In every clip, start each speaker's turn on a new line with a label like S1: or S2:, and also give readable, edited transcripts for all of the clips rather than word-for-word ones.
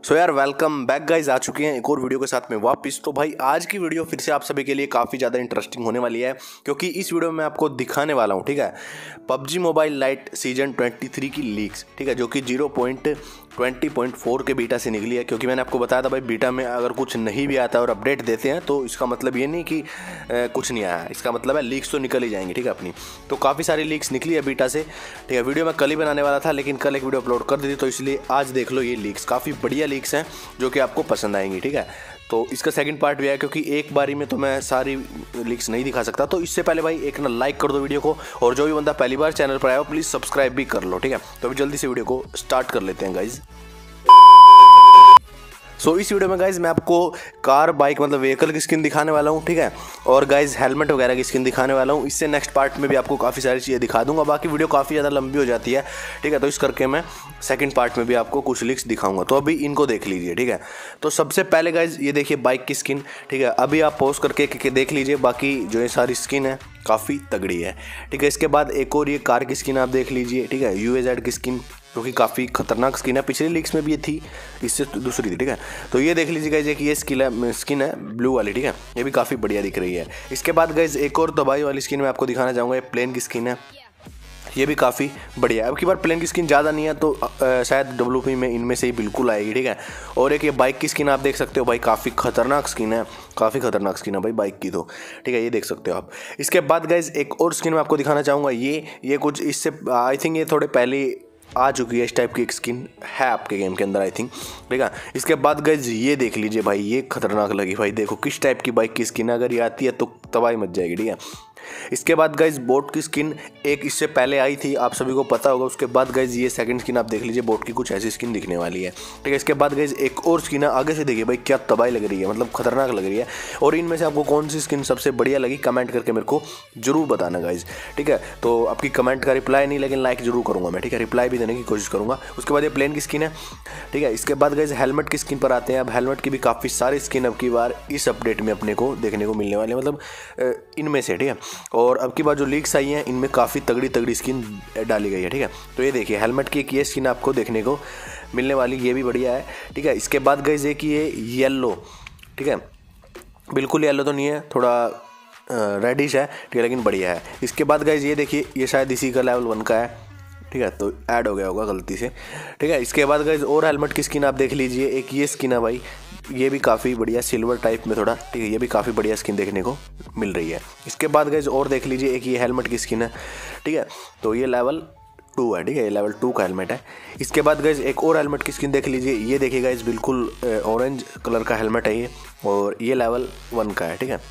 S1: सो यार welcome back guys, आ चुके हैं एक और वीडियो के साथ में वापस। तो भाई आज की वीडियो फिर से आप सभी के लिए काफ़ी ज़्यादा इंटरेस्टिंग होने वाली है, क्योंकि इस वीडियो में मैं आपको दिखाने वाला हूँ, ठीक है, PUBG मोबाइल लाइट सीजन 23 की लीक्स, ठीक है, जो कि 0.20.4 के बीटा से निकली है। क्योंकि मैंने आपको बताया था भाई बीटा में अगर कुछ नहीं भी आता और अपडेट देते हैं तो इसका मतलब ये नहीं कि कुछ नहीं आया, इसका मतलब है लीक्स तो निकल ही जाएंगी, ठीक है अपनी। तो काफ़ी सारी लीक्स निकली है बीटा से, ठीक है। वीडियो मैं कल ही बनाने वाला था लेकिन कल एक वीडियो अपलोड कर दी थी, तो इसलिए आज देख लो ये लीक्स, काफ़ी बढ़िया लीक्स हैं जो कि आपको पसंद आएंगी, ठीक है। तो इसका सेकंड पार्ट भी है, क्योंकि एक बारी में तो मैं सारी लीक्स नहीं दिखा सकता। तो इससे पहले भाई एक ना लाइक कर दो वीडियो को, और जो भी बंदा पहली बार चैनल पर आया हो प्लीज़ सब्सक्राइब भी कर लो, ठीक है। तो अभी जल्दी से वीडियो को स्टार्ट कर लेते हैं गाइज। सो इस वीडियो में गाइज मैं आपको कार बाइक मतलब व्हीकल की स्किन दिखाने वाला हूँ, ठीक है, और गाइज हेलमेट वगैरह की स्किन दिखाने वाला हूँ। इससे नेक्स्ट पार्ट में भी आपको काफ़ी सारी चीज़ें दिखा दूंगा, बाकी वीडियो काफ़ी ज़्यादा लंबी हो जाती है, ठीक है। तो इस करके मैं सेकंड पार्ट में भी आपको कुछ लीक्स दिखाऊंगा, तो अभी इनको देख लीजिए, ठीक है। तो सबसे पहले गाइज ये देखिए बाइक की स्किन, ठीक है, अभी आप पॉज करके देख लीजिए, बाकी जो ये सारी स्किन है काफ़ी तगड़ी है, ठीक है। इसके बाद एक और ये कार की स्किन आप देख लीजिए, ठीक है, UAZ की स्किन जो कि काफ़ी खतरनाक स्किन है, पिछले लीक्स में भी ये थी, इससे दूसरी थी, ठीक है। तो ये देख लीजिए गाइज, एक ये स्किन है ब्लू वाली, ठीक है, ये भी काफ़ी बढ़िया दिख रही है। इसके बाद गाइज एक और दवाई वाली स्किन मैं आपको दिखाना चाहूँगा, ये प्लेन की स्किन है, ये भी काफ़ी बढ़िया है। अब की बार प्लेन की स्किन ज़्यादा नहीं है तो शायद WP में इनमें से ही बिल्कुल आएगी, ठीक है। और एक ये बाइक की स्किन आप देख सकते हो भाई, काफ़ी खतरनाक स्किन है, काफ़ी खतरनाक स्किन है भाई बाइक की, तो ठीक है, ये देख सकते हो आप। इसके बाद गाइज एक और स्किन मैं आपको दिखाना चाहूँगा, ये कुछ इससे आई थिंक ये थोड़े पहले आ चुकी है, इस टाइप की एक स्किन है आपके गेम के अंदर आई थिंक, ठीक है। इसके बाद गाइज ये देख लीजिए भाई, ये खतरनाक लगी भाई, देखो किस टाइप की बाइक की स्किन, अगर ये आती है तो तबाही मच जाएगी, ठीक है। इसके बाद गाइज बोट की स्किन एक इससे पहले आई थी, आप सभी को पता होगा। उसके बाद गाइज ये सेकंड स्किन आप देख लीजिए, बोट की कुछ ऐसी स्किन दिखने वाली है, ठीक है। इसके बाद गाइज एक और स्किन है, आगे से देखिए भाई क्या तबाही लग रही है, मतलब खतरनाक लग रही है। और इनमें से आपको कौन सी स्किन सबसे बढ़िया लगी कमेंट करके मेरे को जरूर बताना गाइज, ठीक है। तो आपकी कमेंट का रिप्लाई नहीं लेकिन लाइक जरूर करूँगा मैं, ठीक है, रिप्लाई भी देने की कोशिश करूँगा। उसके बाद ये प्लेन की स्किन है, ठीक है। इसके बाद गाइज हेलमेट की स्किन पर आते हैं। अब हेलमेट की भी काफ़ी सारी स्किन अब की बार इस अपडेट में अपने को देखने को मिलने वाली है, मतलब इनमें से, ठीक है। और अब की बार जो लीक्स आई हैं इनमें काफ़ी तगड़ी स्किन डाली गई है, ठीक है। तो ये देखिए हेलमेट की एक ये स्किन आपको देखने को मिलने वाली, ये भी बढ़िया है, ठीक है। इसके बाद गाइस एक ये येलो, ठीक है, बिल्कुल येलो तो नहीं है, थोड़ा रेडिश है, ठीक है, लेकिन बढ़िया है। इसके बाद गाइस ये देखिए, ये शायद इसी का लेवल 1 का है, ठीक है, तो ऐड हो गया होगा गलती से, ठीक है। इसके बाद गाइस और हेलमेट की स्किन आप देख लीजिए, एक ये स्किन है भाई, ये भी काफ़ी बढ़िया सिल्वर टाइप में थोड़ा, ठीक है, ये भी काफ़ी बढ़िया स्किन देखने को मिल रही है। इसके बाद गाइस और देख लीजिए, एक ये हेलमेट की स्किन है, ठीक है, तो ये लेवल 2 है, ठीक है, ये लेवल 2 का हेलमेट है। इसके बाद गाइस एक और हेलमेट की स्किन देख लीजिए, ये देखिए गाइस बिल्कुल ऑरेंज कलर का हेलमेट है ये, और ये लेवल 1 का है, ठीक है।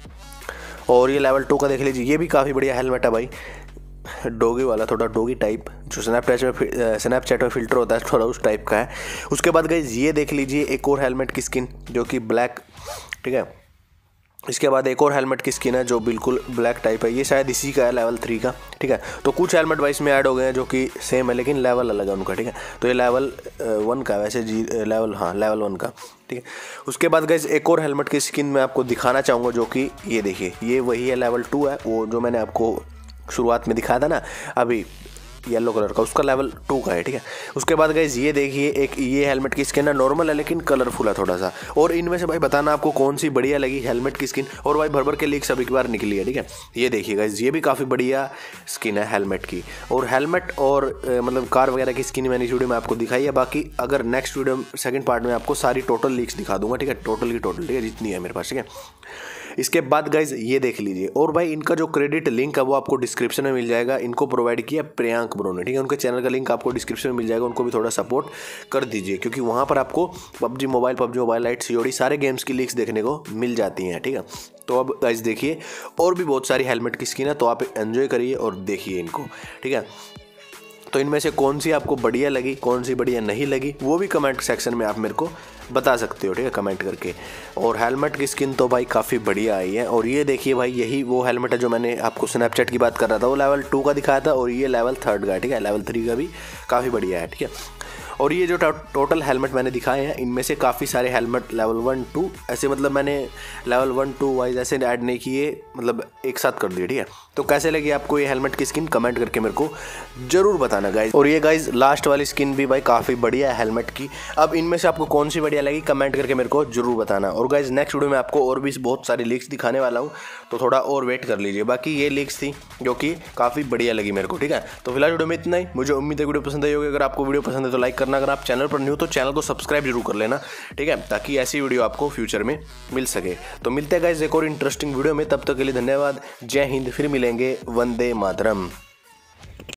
S1: और ये लेवल 2 का देख लीजिए, ये भी काफ़ी बढ़िया हेलमेट है भाई, डोगी वाला, थोड़ा डोगी टाइप, जो स्नैपचैट में फिल्टर होता है थोड़ा उस टाइप का है। उसके बाद गाइज ये देख लीजिए एक और हेलमेट की स्किन जो कि ब्लैक, ठीक है। इसके बाद एक और हेलमेट की स्किन है जो बिल्कुल ब्लैक टाइप है, ये शायद इसी का है लेवल 3 का, ठीक है। तो कुछ हेलमेट वाइज में ऐड हो गए हैं जो कि सेम है लेकिन लेवल अलग है उनका, ठीक है। तो ये लेवल 1 का वैसे लेवल 1 का, ठीक है। उसके बाद गाइज एक और हेलमेट की स्किन मैं आपको दिखाना चाहूँगा, जो कि ये देखिए, ये वही है लेवल 2 है, वो जो मैंने आपको शुरुआत में दिखाया था ना अभी येलो कलर का, उसका लेवल 2 का है, ठीक है। उसके बाद गाइज ये देखिए एक ये हेलमेट की स्किन है, नॉर्मल है लेकिन कलरफुल है थोड़ा सा। और इनमें से भाई बताना आपको कौन सी बढ़िया लगी हेलमेट की स्किन, और भाई भर के लीक्स अभी की बार निकली है, ठीक है। ये देखिए गाइज, ये भी काफ़ी बढ़िया स्किन है हेलमेट की। और हेलमेट और मतलब कार वगैरह की स्किन मैंने इस वीडियो में आपको दिखाई है, बाकी अगर नेक्स्ट वीडियो सेकंड पार्ट में आपको सारी टोटल लीक्स दिखा दूंगा, ठीक है, टोटल की टोटल, ठीक है, जितनी है मेरे पास, ठीक है। इसके बाद गाइज ये देख लीजिए, और भाई इनका जो क्रेडिट लिंक है वो आपको डिस्क्रिप्शन में मिल जाएगा, इनको प्रोवाइड किया प्रियांक ब्रो ने, ठीक है। उनके चैनल का लिंक आपको डिस्क्रिप्शन में मिल जाएगा, उनको भी थोड़ा सपोर्ट कर दीजिए, क्योंकि वहाँ पर आपको PUBG मोबाइल लाइट COD सारे गेम्स की लीक्स देखने को मिल जाती हैं, ठीक है। तो अब गाइज देखिए और भी बहुत सारी हेलमेट की स्किन है, तो आप एंजॉय करिए और देखिए इनको, ठीक है। तो इनमें से कौन सी आपको बढ़िया लगी, कौन सी बढ़िया नहीं लगी, वो भी कमेंट सेक्शन में आप मेरे को बता सकते हो, ठीक है, कमेंट करके। और हेलमेट की स्किन तो भाई काफ़ी बढ़िया आई है। और ये देखिए भाई, यही वो हेलमेट है जो मैंने आपको स्नैपचैट की बात कर रहा था, वो लेवल 2 का दिखाया था, और ये लेवल 3 का है, ठीक है, लेवल 3 का भी काफ़ी बढ़िया है, ठीक है। और ये जो टोटल हेलमेट मैंने दिखाए हैं इनमें से काफ़ी सारे हेलमेट लेवल 1 2 ऐसे, मतलब मैंने लेवल 1 2 वाइज ऐसे ऐड नहीं किए, मतलब एक साथ कर दिए, ठीक है। तो कैसे लगी आपको ये हेलमेट की स्किन कमेंट करके मेरे को जरूर बताना गाइज। और ये गाइज लास्ट वाली स्किन भी भाई काफ़ी बढ़िया है हेलमेट की। अब इनमें से आपको कौन सी बढ़िया लगी कमेंट करके मेरे को जरूर बताना। और गाइज नेक्स्ट वीडियो में आपको और भी बहुत सारी लीक्स दिखाने वाला हूँ, तो थोड़ा और वेट कर लीजिए। बाकी ये लीक्स थी जो कि काफ़ी बढ़िया लगी मेरे को, ठीक है। तो फिलहाल वीडियो में इतना ही। मुझे उम्मीद है वीडियो पसंद आई होगी। अगर आपको वीडियो पसंद है तो लाइक करना, अगर आप चैनल पर न्यू तो चैनल को सब्सक्राइब जरूर कर लेना, ठीक है, ताकि ऐसी वीडियो आपको फ्यूचर में मिल सके। तो मिलते हैं गाइज एक और इंटरेस्टिंग वीडियो में, तब तक के लिए धन्यवाद। जय हिंद, फिर मिलेंगे। वंदे मातरम।